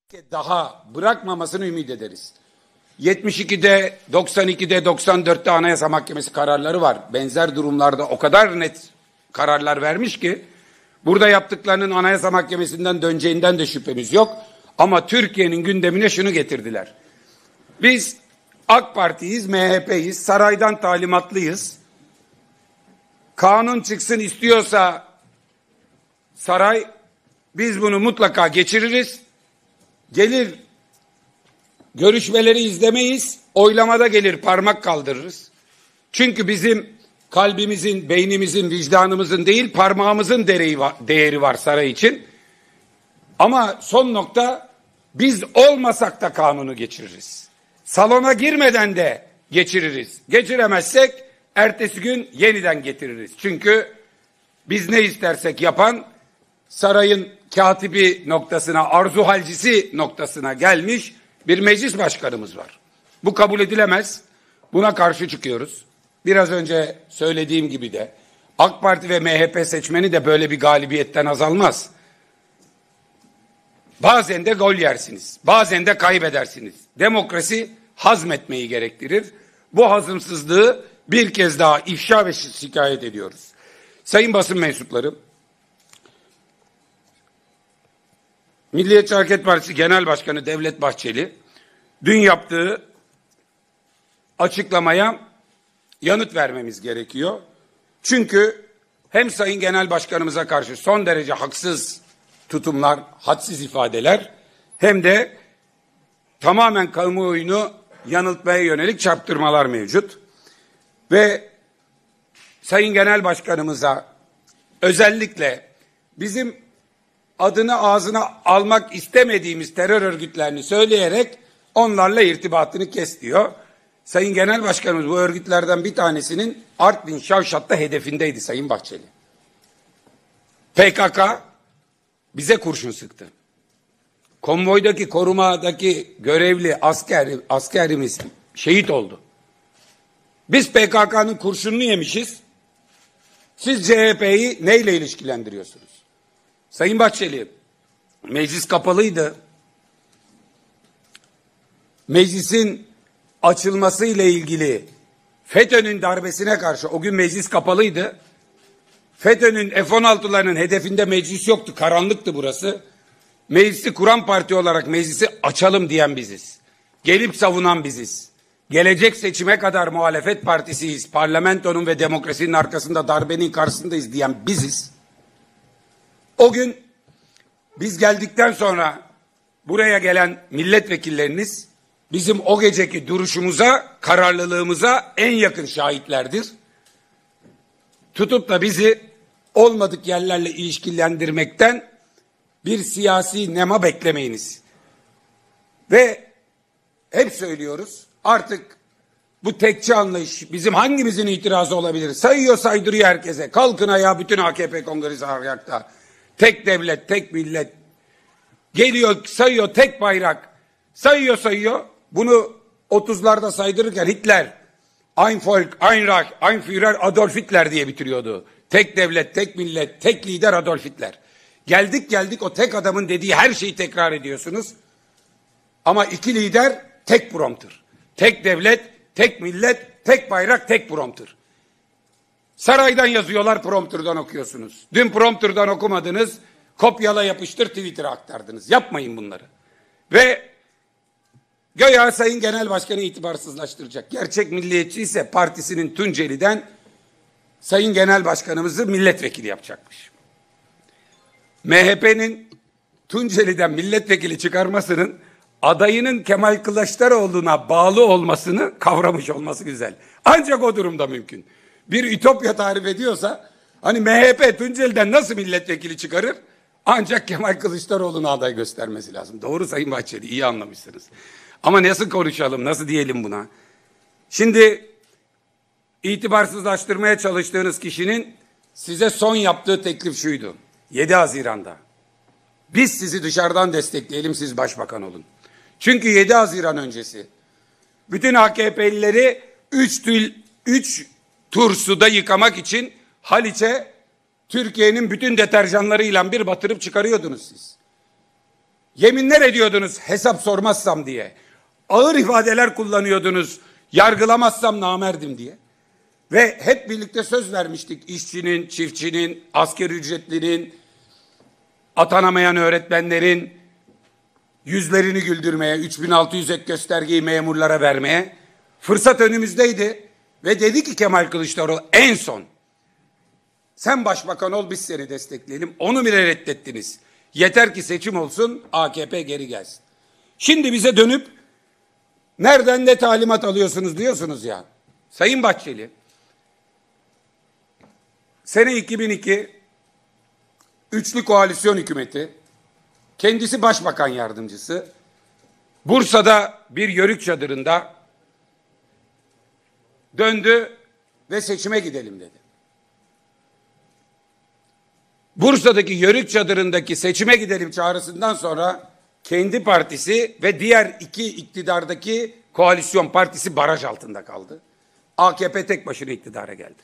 daha bırakmamasını ümit ederiz. 72'de, 92'de, 94'te Anayasa Mahkemesi kararları var. Benzer durumlarda o kadar net kararlar vermiş ki burada yaptıklarının Anayasa Mahkemesi'nden döneceğinden de şüphemiz yok. Ama Türkiye'nin gündemine şunu getirdiler. Biz AK Parti'yiz, MHP'yiz, saraydan talimatlıyız. Kanun çıksın istiyorsa saray, biz bunu mutlaka geçiririz. Gelir görüşmeleri izlemeyiz, oylamada gelir parmak kaldırırız. Çünkü bizim kalbimizin, beynimizin, vicdanımızın değil parmağımızın değeri var saray için. Ama son nokta, biz olmasak da kanunu geçiririz. Salona girmeden de geçiririz. Geçiremezsek ertesi gün yeniden getiririz. Çünkü biz ne istersek yapan sarayın katibi noktasına, arzuhalcisi noktasına gelmiş bir meclis başkanımız var. Bu kabul edilemez. Buna karşı çıkıyoruz. Biraz önce söylediğim gibi de AK Parti ve MHP seçmeni de böyle bir galibiyetten azalmaz. Bazen de gol yersiniz. Bazen de kaybedersiniz. Demokrasi hazmetmeyi gerektirir. Bu hazımsızlığı bir kez daha ifşa ve şikayet ediyoruz. Sayın basın mensupları, Milliyetçi Hareket Partisi Genel Başkanı Devlet Bahçeli dün yaptığı açıklamaya yanıt vermemiz gerekiyor. Çünkü hem Sayın Genel Başkanımıza karşı son derece haksız tutumlar, hadsiz ifadeler hem de tamamen kamuoyunu yanıltmaya yönelik çarptırmalar mevcut. Ve Sayın Genel Başkanımıza özellikle bizim adını ağzına almak istemediğimiz terör örgütlerini söyleyerek onlarla irtibatını kes diyor. Sayın Genel Başkanımız bu örgütlerden bir tanesinin Artvin Şavşat'ta hedefindeydi Sayın Bahçeli. PKK bize kurşun sıktı. Konvoydaki, korumadaki görevli askerimiz şehit oldu. Biz PKK'nın kurşununu yemişiz. Siz CHP'yi neyle ilişkilendiriyorsunuz? Sayın Bahçeli, meclis kapalıydı. Meclisin açılmasıyla ilgili FETÖ'nün darbesine karşı o gün meclis kapalıydı. FETÖ'nün F-16'larının hedefinde meclis yoktu. Karanlıktı burası. Meclisi kuran parti olarak meclisi açalım diyen biziz. Gelip savunan biziz. Gelecek seçime kadar muhalefet partisiyiz. Parlamentonun ve demokrasinin arkasında, darbenin karşısındayız diyen biziz. O gün biz geldikten sonra buraya gelen milletvekilleriniz bizim o geceki duruşumuza, kararlılığımıza en yakın şahitlerdir. Tutup da bizi olmadık yerlerle ilişkilendirmekten bir siyasi nema beklemeyiniz. Ve hep söylüyoruz, artık bu tekçi anlayış bizim hangimizin itirazı olabilir? Sayıyor saydırıyor herkese. Kalkın ayağa, bütün AKP kongresi ayakta. Tek devlet, tek millet. Geliyor sayıyor, tek bayrak. Sayıyor. Bunu 30'larda saydırırken Hitler, Ein Volk, Ein Reich, Ein Führer, Adolf Hitler diye bitiriyordu. Tek devlet, tek millet, tek lider Adolf Hitler. Geldik o tek adamın dediği her şeyi tekrar ediyorsunuz. Ama iki lider tek prompter. Tek devlet, tek millet, tek bayrak, tek prompter. Saraydan yazıyorlar, prompterdan okuyorsunuz. Dün prompterdan okumadınız, kopyala yapıştır Twitter'a aktardınız. Yapmayın bunları. Ve göya Sayın Genel Başkanı itibarsızlaştıracak. Gerçek milliyetçi ise partisinin Tunceli'den Sayın Genel Başkanımızı milletvekili yapacakmış. MHP'nin Tunceli'den milletvekili çıkarmasının adayının Kemal Kılıçdaroğlu'na bağlı olmasını kavramış olması güzel. Ancak o durumda mümkün. Bir ütopya tarif ediyorsa hani MHP Tunceli'den nasıl milletvekili çıkarır? Ancak Kemal Kılıçdaroğlu'na aday göstermesi lazım. Doğru Sayın Bahçeli, iyi anlamışsınız. Ama nasıl konuşalım, nasıl diyelim buna? Şimdi itibarsızlaştırmaya çalıştığınız kişinin size son yaptığı teklif şuydu. 7 Haziran'da. Biz sizi dışarıdan destekleyelim, siz başbakan olun. Çünkü 7 Haziran öncesi bütün AKP'lileri 3 tur suda yıkamak için Haliç'e Türkiye'nin bütün deterjanlarıyla bir batırıp çıkarıyordunuz siz. Yeminler ediyordunuz hesap sormazsam diye. Ağır ifadeler kullanıyordunuz yargılamazsam namerdim diye. Ve hep birlikte söz vermiştik işçinin, çiftçinin, asgari ücretlinin, atanamayan öğretmenlerin yüzlerini güldürmeye, 3600 ek göstergeyi memurlara vermeye. Fırsat önümüzdeydi ve dedi ki Kemal Kılıçdaroğlu en son sen başbakan ol biz seni destekleyelim. Onu bile reddettiniz. Yeter ki seçim olsun AKP geri gelsin. Şimdi bize dönüp nereden ne talimat alıyorsunuz diyorsunuz ya. Sayın Bahçeli sene 2002 üçlü koalisyon hükümeti kendisi başbakan yardımcısı Bursa'da bir yörük çadırında döndü ve seçime gidelim dedi. Bursa'daki yörük çadırındaki seçime gidelim çağrısından sonra kendi partisi ve diğer iki iktidardaki koalisyon partisi baraj altında kaldı. AKP tek başına iktidara geldi.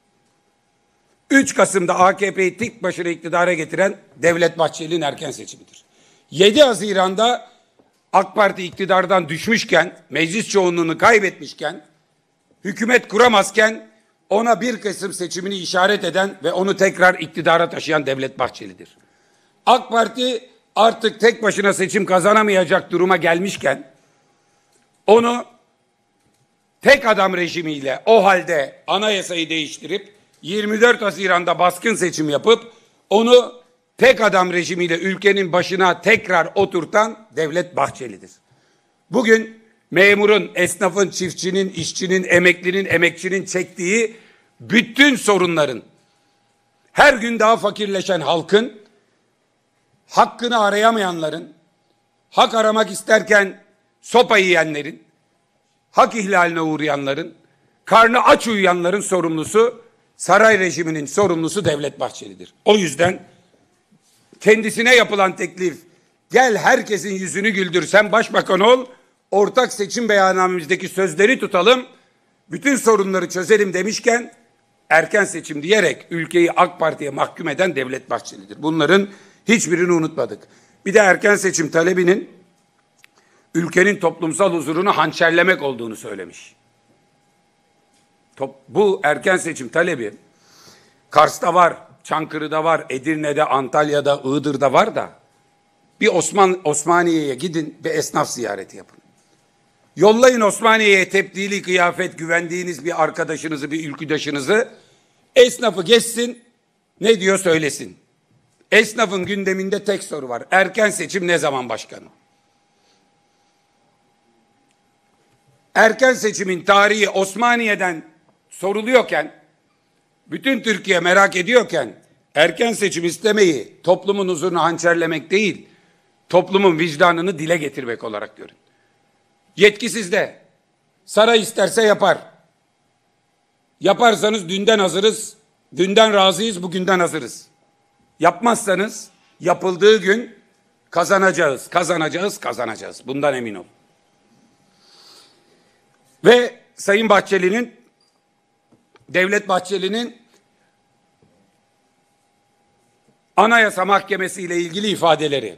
3 Kasım'da AKP'yi tek başına iktidara getiren Devlet Bahçeli'nin erken seçimidir. 7 Haziran'da AK Parti iktidardan düşmüşken, meclis çoğunluğunu kaybetmişken, hükümet kuramazken ona 1 Kasım seçimini işaret eden ve onu tekrar iktidara taşıyan Devlet Bahçeli'dir. AK Parti artık tek başına seçim kazanamayacak duruma gelmişken onu tek adam rejimiyle o halde anayasayı değiştirip 24 Haziran'da baskın seçim yapıp onu tek adam rejimiyle ülkenin başına tekrar oturtan Devlet Bahçeli'dir. Bugün memurun, esnafın, çiftçinin, işçinin, emeklinin, emekçinin çektiği bütün sorunların, her gün daha fakirleşen halkın, hakkını arayamayanların, hak aramak isterken sopa yiyenlerin, hak ihlaline uğrayanların, karnı aç uyuyanların sorumlusu, saray rejiminin sorumlusu Devlet Bahçeli'dir. O yüzden kendisine yapılan teklif, gel herkesin yüzünü güldür, sen başbakan ol, ortak seçim beyannamemizdeki sözleri tutalım, bütün sorunları çözelim demişken erken seçim diyerek ülkeyi AK Parti'ye mahkum eden Devlet Bahçeli'dir. Bunların hiçbirini unutmadık. Bir de erken seçim talebinin ülkenin toplumsal huzurunu hançerlemek olduğunu söylemiş. Bu erken seçim talebi Kars'ta var, Çankırı'da var, Edirne'de, Antalya'da, Iğdır'da var da bir Osmaniye'ye gidin ve esnaf ziyareti yapın. Yollayın Osmaniye'ye tebdili kıyafet güvendiğiniz bir arkadaşınızı, bir ülküdaşınızı, esnafı gezsin, ne diyor söylesin. Esnafın gündeminde tek soru var. Erken seçim ne zaman başkanım? Erken seçimin tarihi Osmaniye'den soruluyorken, bütün Türkiye merak ediyorken, erken seçim istemeyi toplumun huzurunu hançerlemek değil, toplumun vicdanını dile getirmek olarak görün. Yetki sizde. Saray isterse yapar. Yaparsanız dünden hazırız, dünden razıyız, bugünden hazırız. Yapmazsanız yapıldığı gün kazanacağız, kazanacağız, kazanacağız. Bundan emin ol. Ve Sayın Bahçeli'nin, Devlet Bahçeli'nin Anayasa Mahkemesi ile ilgili ifadeleri.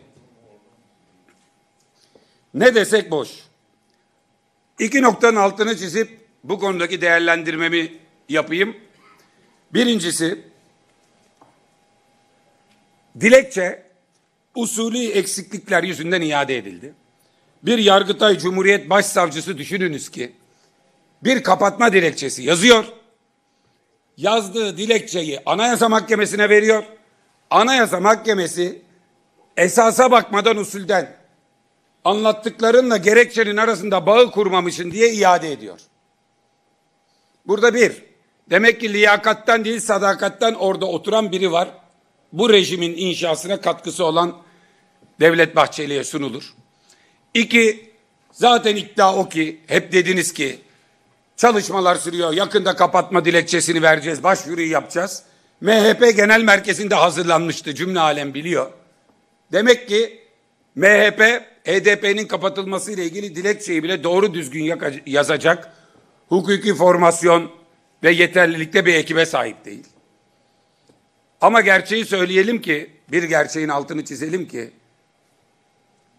Ne desek boş. 2 noktanın altını çizip bu konudaki değerlendirmemi yapayım. Birincisi, dilekçe usulü eksiklikler yüzünden iade edildi. Bir Yargıtay Cumhuriyet Başsavcısı düşününüz ki bir kapatma dilekçesi yazıyor. Yazdığı dilekçeyi Anayasa Mahkemesi'ne veriyor. Anayasa Mahkemesi esasa bakmadan usulden anlattıklarınla gerekçenin arasında bağı kurmamışsın diye iade ediyor. Burada demek ki liyakattan değil sadakattan orada oturan biri var. Bu rejimin inşasına katkısı olan Devlet Bahçeli'ye sunulur. 2, zaten iddia o ki hep dediniz ki çalışmalar sürüyor, yakında kapatma dilekçesini vereceğiz, başvuruyu yapacağız. MHP Genel Merkezi'nde hazırlanmıştı, cümle alem biliyor. Demek ki MHP, HDP'nin kapatılması ile ilgili dilekçeyi bile doğru düzgün yazacak hukuki formasyon ve yeterlilikte bir ekibe sahip değil. Ama gerçeği söyleyelim ki, bir gerçeğin altını çizelim ki,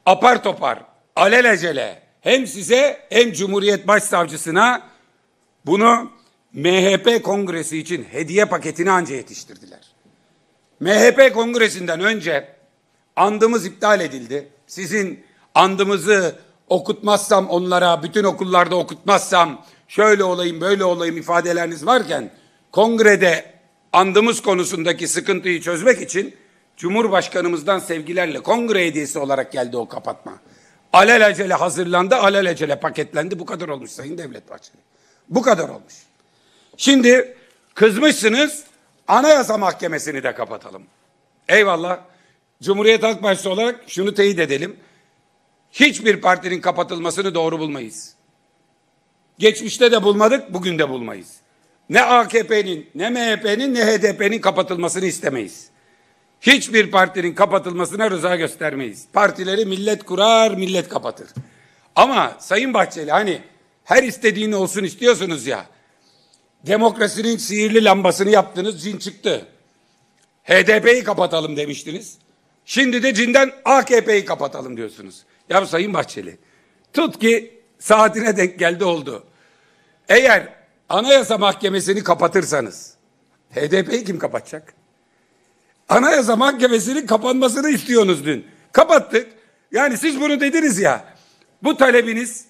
apar topar, alelacele hem size hem Cumhuriyet Başsavcısına bunu MHP kongresi için hediye paketini anca yetiştirdiler. MHP kongresinden önce andımız iptal edildi. Sizin andımızı okutmazsam onlara, bütün okullarda okutmazsam şöyle olayım böyle olayım ifadeleriniz varken kongrede andımız konusundaki sıkıntıyı çözmek için Cumhurbaşkanımızdan sevgilerle kongre hediyesi olarak geldi o kapatma. Alelacele hazırlandı, alelacele paketlendi. Bu kadar olmuş Sayın Devlet Bahçeli. Bu kadar olmuş. Şimdi kızmışsınız, Anayasa Mahkemesi'ni de kapatalım. Eyvallah. Cumhuriyet Halk Partisi olarak şunu teyit edelim. Hiçbir partinin kapatılmasını doğru bulmayız. Geçmişte de bulmadık, bugün de bulmayız. Ne AKP'nin, ne MHP'nin, ne HDP'nin kapatılmasını istemeyiz. Hiçbir partinin kapatılmasına rıza göstermeyiz. Partileri millet kurar, millet kapatır. Ama Sayın Bahçeli hani her istediğin olsun istiyorsunuz ya. Demokrasinin sihirli lambasını yaptınız, cin çıktı. HDP'yi kapatalım demiştiniz. Şimdi de cinden AKP'yi kapatalım diyorsunuz. Ya Sayın Bahçeli, tut ki saatine denk geldi oldu. Eğer Anayasa Mahkemesi'ni kapatırsanız HDP'yi kim kapatacak? Anayasa Mahkemesi'nin kapanmasını istiyorsunuz dün. Kapattık. Yani siz bunu dediniz ya. Bu talebiniz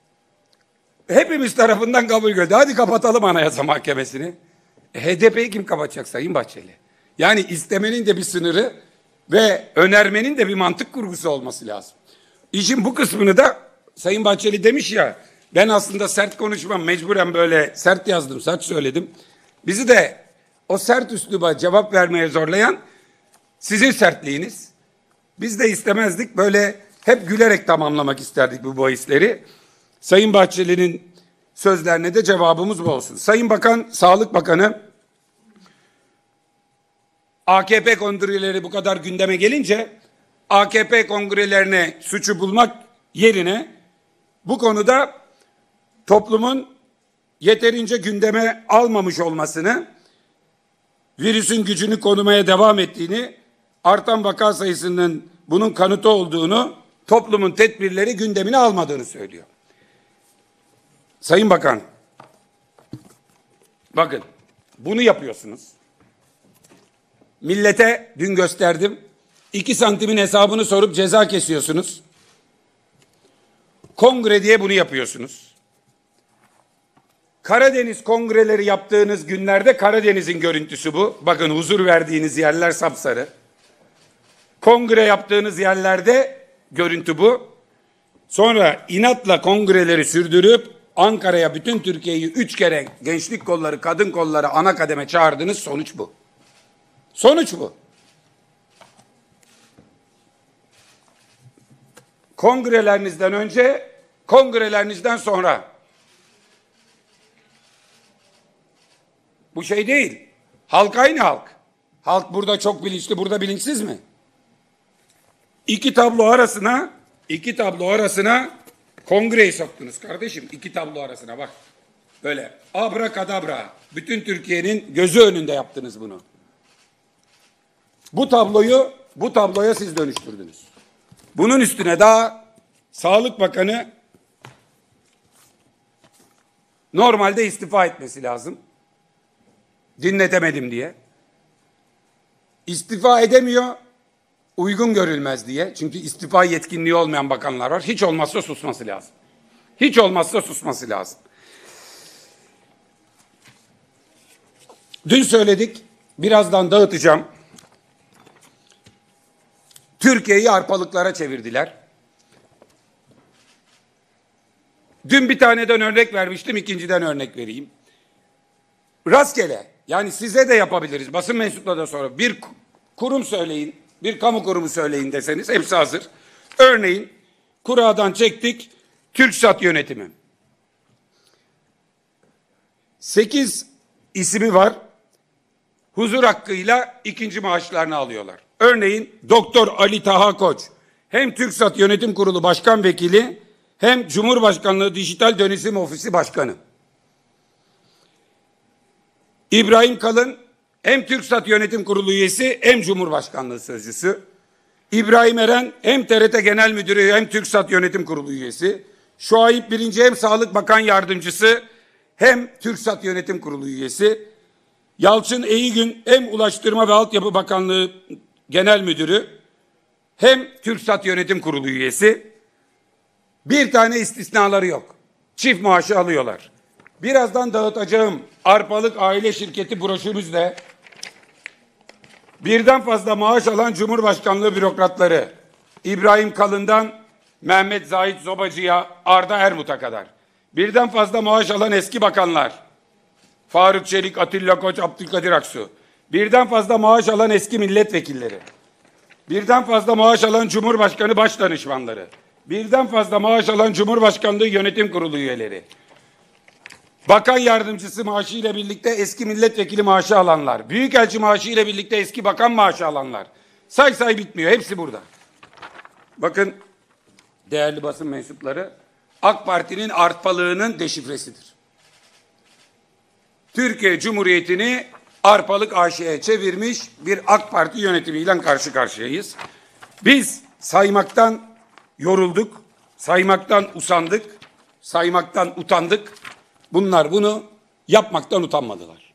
hepimiz tarafından kabul gördü. Hadi kapatalım Anayasa Mahkemesi'ni. HDP'yi kim kapatacak Sayın Bahçeli? Yani istemenin de bir sınırı ve önermenin de bir mantık kurgusu olması lazım. İşin bu kısmını da Sayın Bahçeli demiş ya, ben aslında sert konuşmam, mecburen böyle sert yazdım, sert söyledim. Bizi de o sert üsluba cevap vermeye zorlayan sizin sertliğiniz. Biz de istemezdik, böyle hep gülerek tamamlamak isterdik bu bahisleri. Sayın Bahçeli'nin sözlerine de cevabımız bu olsun. Sayın Bakan, Sağlık Bakanı, AKP kongreleri bu kadar gündeme gelince AKP kongrelerine suçu bulmak yerine bu konuda toplumun yeterince gündeme almamış olmasını, virüsün gücünü korumaya devam ettiğini, artan vaka sayısının bunun kanıtı olduğunu, toplumun tedbirleri gündemine almadığını söylüyor. Sayın Bakan, bakın bunu yapıyorsunuz. Millete dün gösterdim. 2 santimin hesabını sorup ceza kesiyorsunuz. Kongre diye bunu yapıyorsunuz. Karadeniz kongreleri yaptığınız günlerde Karadeniz'in görüntüsü bu. Bakın huzur verdiğiniz yerler sapsarı. Kongre yaptığınız yerlerde görüntü bu. Sonra inatla kongreleri sürdürüp Ankara'ya bütün Türkiye'yi 3 kere gençlik kolları, kadın kolları ana kademe çağırdınız. Sonuç bu. Sonuç bu. Kongrelerinizden önce, kongrelerinizden sonra. Bu şey değil. Halk aynı halk. Halk burada çok bilinçli, burada bilinçsiz mi? İki tablo arasına kongreyi soktunuz kardeşim. 2 tablo arasına bak. Böyle abrakadabra. Bütün Türkiye'nin gözü önünde yaptınız bunu. Bu tabloya siz dönüştürdünüz. Bunun üstüne daha Sağlık Bakanı normalde istifa etmesi lazım. Dinletemedim diye. İstifa edemiyor, uygun görülmez diye. Çünkü istifa yetkinliği olmayan bakanlar var. Hiç olmazsa susması lazım. Hiç olmazsa susması lazım. Dün söyledik, birazdan dağıtacağım. Türkiye'yi arpalıklara çevirdiler. Dün bir taneden örnek vermiştim, ikinciden örnek vereyim. Rastgele, yani size de yapabiliriz, basın mensupları da sonra bir kurum söyleyin, bir kamu kurumu söyleyin deseniz hepsi hazır. Örneğin kuradan çektik, TürkSat yönetimi. 8 ismi var, huzur hakkıyla ikinci maaşlarını alıyorlar. Örneğin Doktor Ali Taha Koç hem TürkSat Yönetim Kurulu Başkan Vekili hem Cumhurbaşkanlığı Dijital Dönüşüm Ofisi Başkanı. İbrahim Kalın hem TürkSat Yönetim Kurulu üyesi hem Cumhurbaşkanlığı Sözcüsü. İbrahim Eren hem TRT Genel Müdürü hem TürkSat Yönetim Kurulu üyesi. Şuayb Birinci hem Sağlık Bakan Yardımcısı hem TürkSat Yönetim Kurulu üyesi. Yalçın Eygün hem Ulaştırma ve Altyapı Bakanlığı Genel Müdürü hem TürkSat Yönetim Kurulu üyesi. Bir tane istisnaları yok. Çift maaşı alıyorlar. Birazdan dağıtacağım Arpalık Aile Şirketi broşürümüzle birden fazla maaş alan Cumhurbaşkanlığı bürokratları İbrahim Kalın'dan Mehmet Zahit Zobacı'ya, Arda Ermut'a kadar birden fazla maaş alan eski bakanlar Faruk Çelik, Atilla Koç, Abdülkadir Aksu, birden fazla maaş alan eski milletvekilleri, birden fazla maaş alan Cumhurbaşkanı başdanışmanları, birden fazla maaş alan Cumhurbaşkanlığı Yönetim Kurulu üyeleri, bakan yardımcısı maaşı ile birlikte eski milletvekili maaşı alanlar, büyükelçi maaşı ile birlikte eski bakan maaşı alanlar. Say bitmiyor. Hepsi burada. Bakın değerli basın mensupları, AK Parti'nin arpalığının deşifresidir. Türkiye Cumhuriyeti'ni Arpalık AŞ'ye çevirmiş bir AK Parti yönetimiyle karşı karşıyayız. Biz saymaktan yorulduk, saymaktan usandık, saymaktan utandık. Bunlar bunu yapmaktan utanmadılar.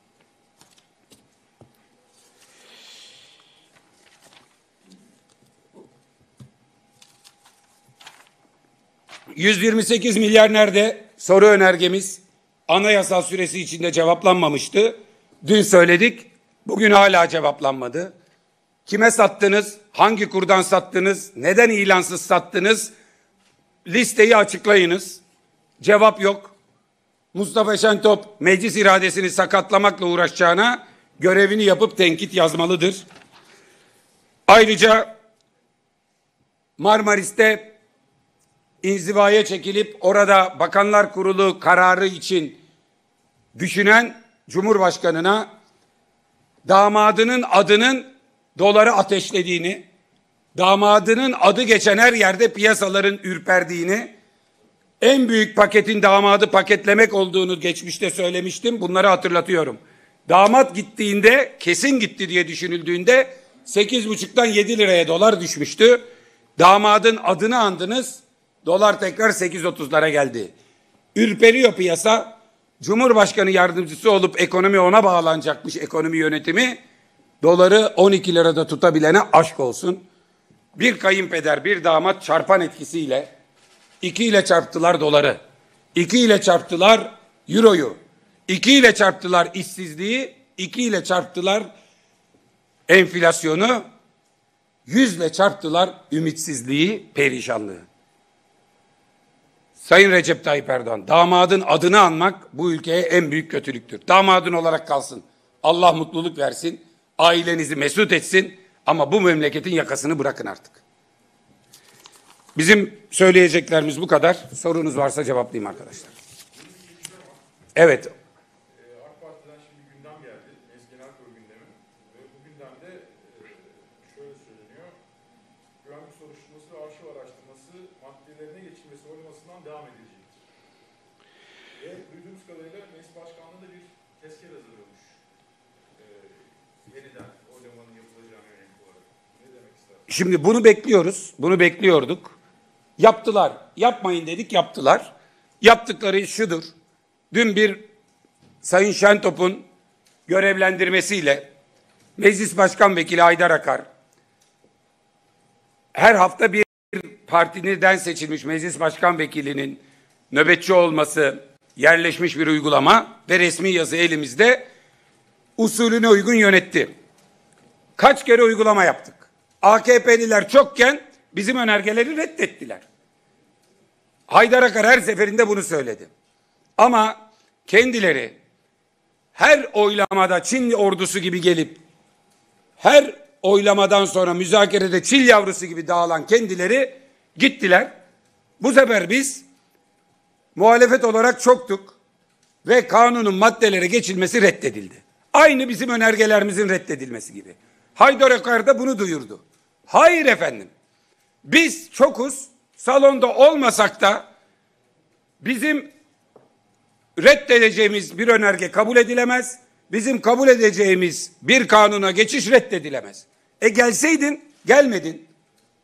$128 milyar nerede? Soru önergemiz anayasal süresi içinde cevaplanmamıştı. Dün söyledik, bugün hala cevaplanmadı. Kime sattınız? Hangi kurdan sattınız? Neden ilansız sattınız? Listeyi açıklayınız. Cevap yok. Mustafa Şentop meclis iradesini sakatlamakla uğraşacağına görevini yapıp tenkit yazmalıdır. Ayrıca Marmaris'te inzivaya çekilip orada Bakanlar Kurulu kararı için düşünen Cumhurbaşkanına damadının adının doları ateşlediğini, damadının adı geçen her yerde piyasaların ürperdiğini, en büyük paketin damadı paketlemek olduğunu geçmişte söylemiştim. Bunları hatırlatıyorum. Damat gittiğinde, kesin gitti diye düşünüldüğünde 8,5'tan 7 liraya dolar düşmüştü. Damadın adını andınız, dolar tekrar 8,30'lara geldi. Ürperiyor piyasa. Cumhurbaşkanı yardımcısı olup ekonomi ona bağlanacakmış, ekonomi yönetimi. Doları 12 lirada tutabilene aşk olsun. Bir kayınpeder, bir damat çarpan etkisiyle 2 ile çarptılar doları, 2 ile çarptılar euroyu, 2 ile çarptılar işsizliği, 2 ile çarptılar enflasyonu, 100 ile çarptılar ümitsizliği, perişanlığı. Sayın Recep Tayyip Erdoğan, damadın adını anmak bu ülkeye en büyük kötülüktür. Damadın olarak kalsın. Allah mutluluk versin, ailenizi mesut etsin ama bu memleketin yakasını bırakın artık. Bizim söyleyeceklerimiz bu kadar. Sorunuz varsa cevaplayayım arkadaşlar. Evet. AK Parti'den şimdi gündem geldi. Meclis Genel Kurulu gündemi. Ve bu gündemde şöyle söyleniyor. Güvenlik soruşturması ve arşiv araştırması maddelerine geçilmesi oylamasından devam edilecektir. Ve duyduğumuz kadarıyla Meclis Başkanlığı'nda bir tezkere hazırlıyormuş. Yeniden oylamanın yapılacağına yönelik olarak. Ne demek istersiniz? Şimdi bunu bekliyoruz. Bunu bekliyorduk. Yaptılar. Yapmayın dedik, yaptılar. Yaptıkları şudur. Dün bir Sayın Şentop'un görevlendirmesiyle Meclis Başkan Vekili Haydar Akar her hafta bir partiden seçilmiş Meclis Başkan Vekilinin nöbetçi olması yerleşmiş bir uygulama ve resmi yazı elimizde usulüne uygun yönetti. Kaç kere uygulama yaptık. AKP'liler çokken bizim önergeleri reddettiler. Haydar Akar her seferinde bunu söyledi. Ama kendileri her oylamada Çin ordusu gibi gelip her oylamadan sonra müzakerede çil yavrusu gibi dağılan kendileri gittiler. Bu sefer biz muhalefet olarak çoktuk ve kanunun maddelere geçilmesi reddedildi. Aynı bizim önergelerimizin reddedilmesi gibi. Haydar Akar da bunu duyurdu. Hayır efendim. Biz çokuz, salonda olmasak da bizim reddedeceğimiz bir önerge kabul edilemez. Bizim kabul edeceğimiz bir kanuna geçiş reddedilemez. Gelseydin, gelmedin.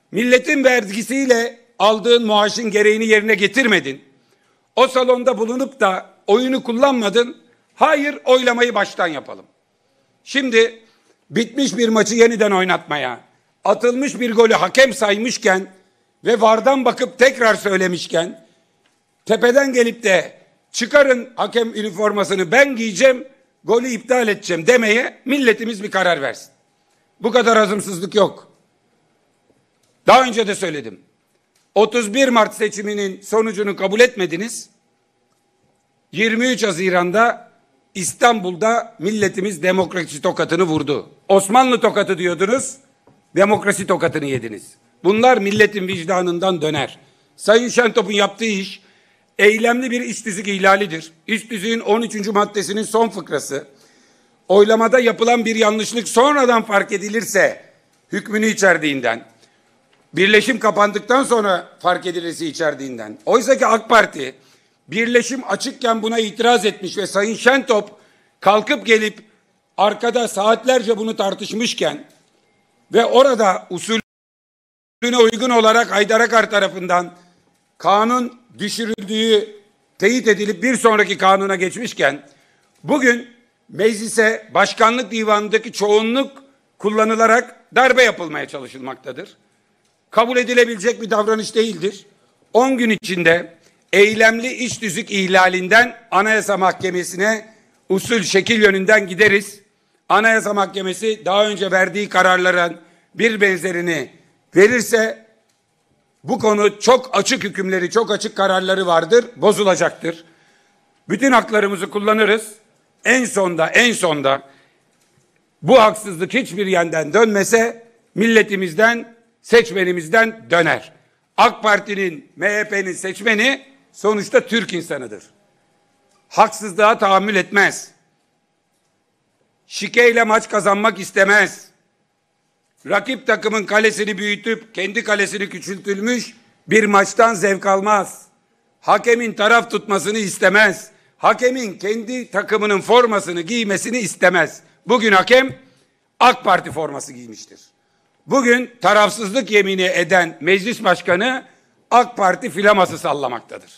Milletin vergisiyle aldığın maaşın gereğini yerine getirmedin. O salonda bulunup da oyunu kullanmadın. Hayır, oylamayı baştan yapalım. Şimdi bitmiş bir maçı yeniden oynatmaya, atılmış bir golü hakem saymışken ve VAR'dan bakıp tekrar söylemişken, tepeden gelip de çıkarın hakem üniformasını ben giyeceğim, golü iptal edeceğim demeye milletimiz bir karar versin. Bu kadar hazımsızlık yok. Daha önce de söyledim. 31 Mart seçiminin sonucunu kabul etmediniz. 23 Haziran'da İstanbul'da milletimiz demokrasi tokatını vurdu. Osmanlı tokatı diyordunuz, demokrasi tokatını yediniz. Bunlar milletin vicdanından döner. Sayın Şentop'un yaptığı iş eylemli bir iç tüzük ihlalidir. İç tüzüğün 13. maddesinin son fıkrası. Oylamada yapılan bir yanlışlık sonradan fark edilirse hükmünü içerdiğinden, birleşim kapandıktan sonra fark edilirse içerdiğinden. Oysa ki AK Parti birleşim açıkken buna itiraz etmiş ve Sayın Şentop kalkıp gelip arkada saatlerce bunu tartışmışken ve orada usulüne uygun olarak Haydar Akar tarafından kanun düşürüldüğü teyit edilip bir sonraki kanuna geçmişken bugün meclise başkanlık divanındaki çoğunluk kullanılarak darbe yapılmaya çalışılmaktadır. Kabul edilebilecek bir davranış değildir. 10 gün içinde eylemli iç tüzük ihlalinden Anayasa Mahkemesi'ne usul şekil yönünden gideriz. Anayasa Mahkemesi daha önce verdiği kararların bir benzerini verirse bu konu çok açık hükümleri, çok açık kararları vardır, bozulacaktır. Bütün haklarımızı kullanırız. En sonda bu haksızlık hiçbir yandan dönmese milletimizden, seçmenimizden döner. AK Parti'nin, MHP'nin seçmeni sonuçta Türk insanıdır. Haksızlığa tahammül etmez. Şikeyle maç kazanmak istemez. Rakip takımın kalesini büyütüp kendi kalesini küçültülmüş bir maçtan zevk almaz. Hakemin taraf tutmasını istemez. Hakemin kendi takımının formasını giymesini istemez. Bugün hakem AK Parti forması giymiştir. Bugün tarafsızlık yemini eden meclis başkanı AK Parti flaması sallamaktadır.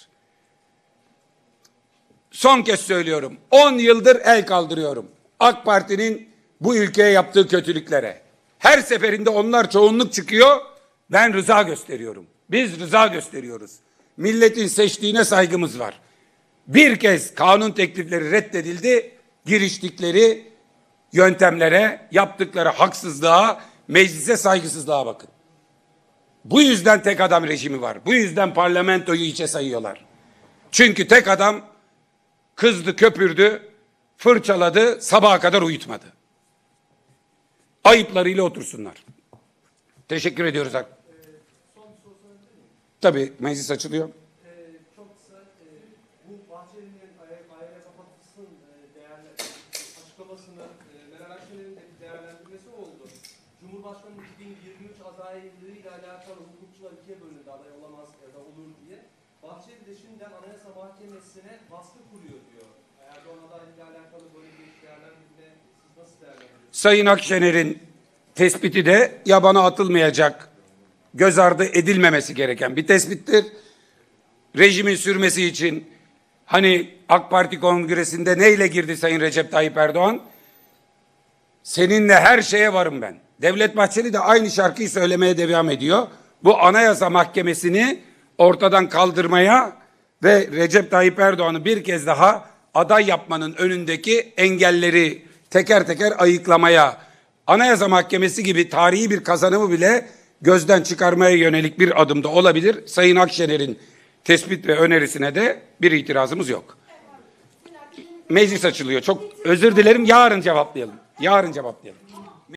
Son kez söylüyorum. 10 yıldır el kaldırıyorum AK Parti'nin bu ülkeye yaptığı kötülüklere. Her seferinde onlar çoğunluk çıkıyor. Ben rıza gösteriyorum. Biz rıza gösteriyoruz. Milletin seçtiğine saygımız var. Bir kez kanun teklifleri reddedildi. Giriştikleri yöntemlere, yaptıkları haksızlığa, meclise saygısızlığa bakın. Bu yüzden tek adam rejimi var. Bu yüzden parlamentoyu içe sayıyorlar. Çünkü tek adam kızdı, köpürdü, fırçaladı, sabaha kadar uyutmadı. Ayıplarıyla otursunlar. Teşekkür ediyoruz. Son bir soru sorabilir miyim? Tabii meclis açılıyor. Çok kısa, bu Bahçeli'nin AYA kapatılsın açıklamasını Meral Akşener'in de bir değerlendirmesi oldu. Cumhurbaşkanı'nın 2023 adaylığıyla alakalı hukukçular ikiye bölündü, aday olamaz ya da olur diye. Bahçeli de şimdiden Anayasa Mahkemesi'ne baskı kuruyor diyor. Erdoğan adaylığıyla alakalı böyle bir değerlendirme siz nasıl değerlendiriyorsunuz? Sayın Akşener'in tespiti de yabana atılmayacak, göz ardı edilmemesi gereken bir tespittir. Rejimin sürmesi için hani AK Parti kongresinde neyle girdi Sayın Recep Tayyip Erdoğan? Seninle her şeye varım ben. Devlet Bahçeli de aynı şarkıyı söylemeye devam ediyor. Bu Anayasa Mahkemesi'ni ortadan kaldırmaya ve Recep Tayyip Erdoğan'ı bir kez daha aday yapmanın önündeki engelleri teker teker ayıklamaya, Anayasa Mahkemesi gibi tarihi bir kazanımı bile gözden çıkarmaya yönelik bir adım da olabilir. Sayın Akşener'in tespit ve önerisine de bir itirazımız yok. Meclis açılıyor. Çok özür dilerim. Yarın cevaplayalım.